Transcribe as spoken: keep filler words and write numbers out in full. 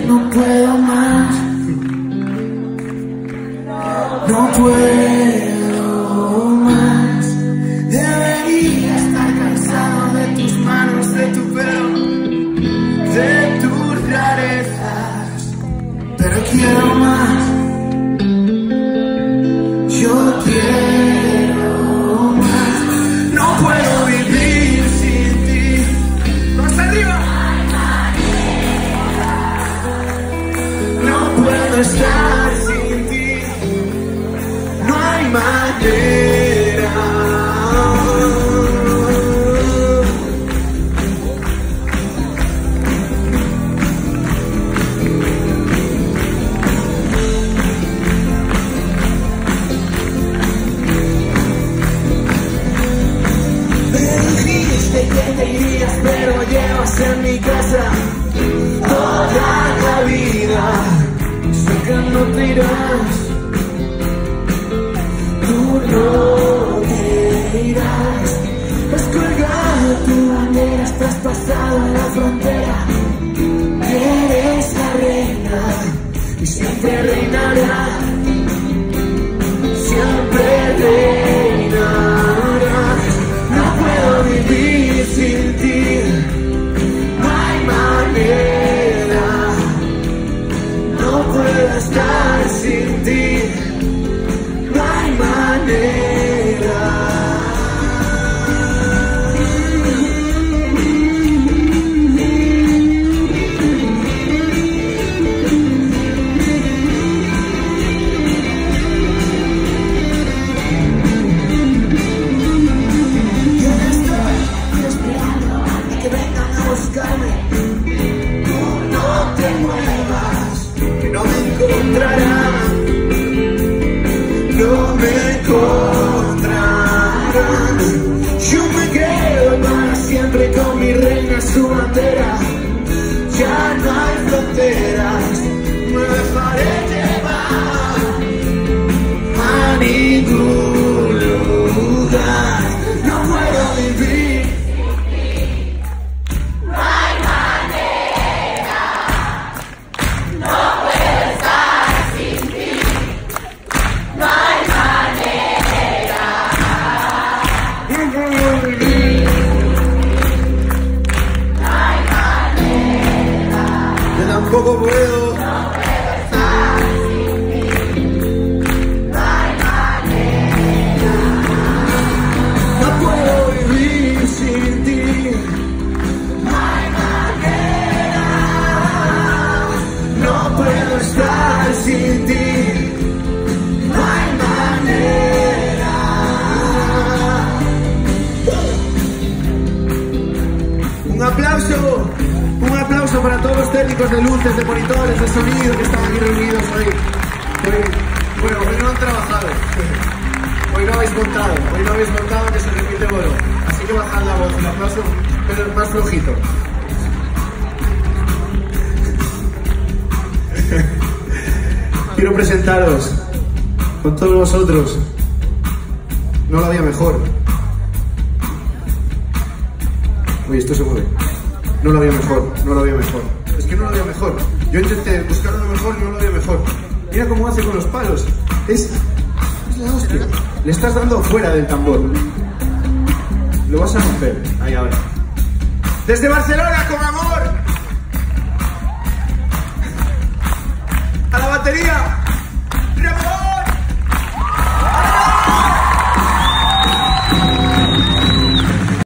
no puedo más. No puedo más. Debería estar cansado de tus manos, de tu pelo, de tus rarezas, pero quiero más. Yo quiero más. No puedo vivir sin ti. ¡Más arriba! No puedo estar sin ti. No hay manera. Que te irías, pero llevas en mi casa toda la vida. Sé que no te irás, tú no te irás. Has colgado tu bandera, estás pasado en la frontera. Eres la reina y siempre reinará, siempre reinará. No puedo vivir sin ti, no hay manera. No puedo estar sin ti, no hay manera. No me encontrarán. Yo me quedo para siempre con mi reina, su bandera. Ya no hay fronteras, me dejaré llevar a ningún lugar. No puedo vivir. No hay manera. No puedo estar sin ti. No hay manera. No puedo vivir. No hay manera. Yo tampoco puedo. No puedo estar sin ti. No hay manera. No puedo vivir sin ti. No hay manera. No puedo estar sin ti. Un aplauso, un aplauso para todos los técnicos de luces, de monitores, de sonido que están aquí reunidos hoy. hoy bueno, hoy no han trabajado, hoy no habéis montado, hoy no habéis montado que se repite bolo. Así que bajad la voz, un aplauso, pero más flojito. Quiero presentaros con todos vosotros. No lo había mejor. Uy, esto se mueve. No lo había mejor, no lo había mejor. Es que no lo había mejor. Yo intenté buscar lo mejor y no lo había mejor. Mira cómo hace con los palos. Es, es la hostia. Le estás dando fuera del tambor. Lo vas a romper. Ahí ahora. Desde Barcelona, con amor. A la batería.